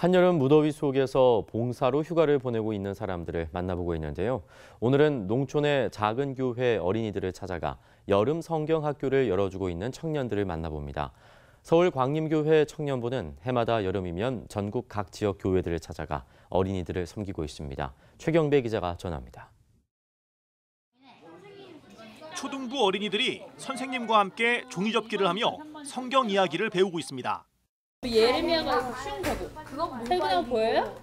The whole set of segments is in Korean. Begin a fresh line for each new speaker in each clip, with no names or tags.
한여름 무더위 속에서 봉사로 휴가를 보내고 있는 사람들을 만나보고 있는데요. 오늘은 농촌의 작은 교회 어린이들을 찾아가 여름 성경학교를 열어주고 있는 청년들을 만나봅니다. 서울 광림교회 청년부는 해마다 여름이면 전국 각 지역 교회들을 찾아가 어린이들을 섬기고 있습니다. 최경배 기자가 전합니다.
초등부 어린이들이 선생님과 함께 종이접기를 하며 성경 이야기를 배우고 있습니다.
예레미야가 쉬운 거고. 태근양 보여요?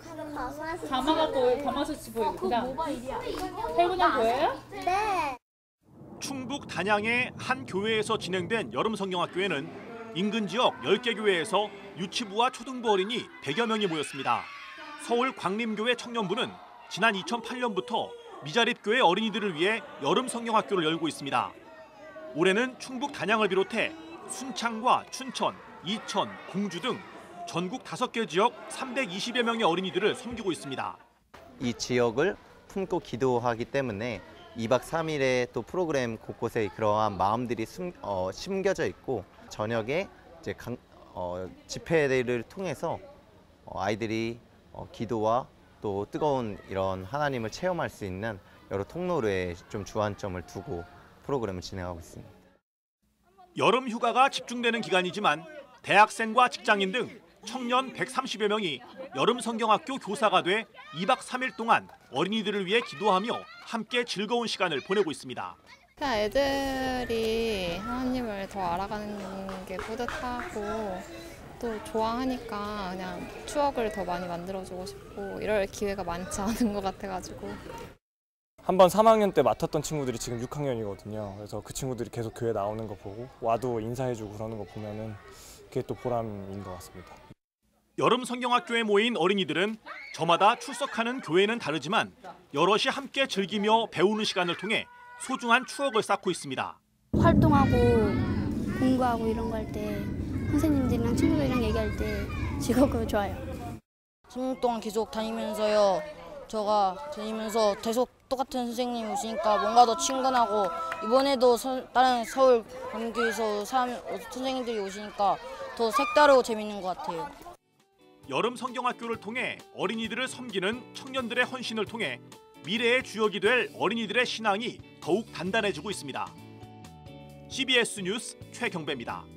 가마솥이 보이구나. 태근양 보여요?
네.
충북 단양의 한 교회에서 진행된 여름 성경학교에는 인근 지역 10개 교회에서 유치부와 초등부 어린이 100여 명이 모였습니다. 서울 광림교회 청년부는 지난 2008년부터 미자립교회 어린이들을 위해 여름 성경학교를 열고 있습니다. 올해는 충북 단양을 비롯해 순창과 춘천, 이천, 공주 등 전국 5개 지역 320여 명의 어린이들을 섬기고 있습니다.
이 지역을 품고 기도하기 때문에 2박 3일의 또 프로그램 곳곳에 그러한 마음들이 심겨져 있고 저녁에 이제 집회를 통해서 아이들이 기도와 또 뜨거운 이런 하나님을 체험할 수 있는 여러 통로에 좀 주안점을 두고 프로그램을 진행하고 있습니다.
여름 휴가가 집중되는 기간이지만 대학생과 직장인 등 청년 130여 명이 여름 성경학교 교사가 돼 2박 3일 동안 어린이들을 위해 기도하며 함께 즐거운 시간을 보내고 있습니다.
그냥 애들이 하나님을 더 알아가는 게 뿌듯하고 또 좋아하니까 그냥 추억을 더 많이 만들어주고 싶고 이럴 기회가 많지 않은 것 같아가지고.
한번 3학년 때 맡았던 친구들이 지금 6학년이거든요. 그래서 그 친구들이 계속 교회 나오는 거 보고 와도 인사해주고 그러는 거 보면은 그게 또 보람인 것 같습니다.
여름 성경학교에 모인 어린이들은 저마다 출석하는 교회는 다르지만 여럿이 함께 즐기며 배우는 시간을 통해 소중한 추억을 쌓고 있습니다.
활동하고 공부하고 이런 거 할 때 선생님들이랑 친구들이랑 얘기할 때 즐겁고 좋아요.
3년 동안 계속 다니면서요. 계속 똑같은 선생님이 오시니까 뭔가 더 친근하고 이번에도 다른 서울 광교에서 선생님들이 오시니까 더 색다르고 재밌는 것 같아요.
여름 성경학교를 통해 어린이들을 섬기는 청년들의 헌신을 통해 미래의 주역이 될 어린이들의 신앙이 더욱 단단해지고 있습니다. CBS 뉴스 최경배입니다.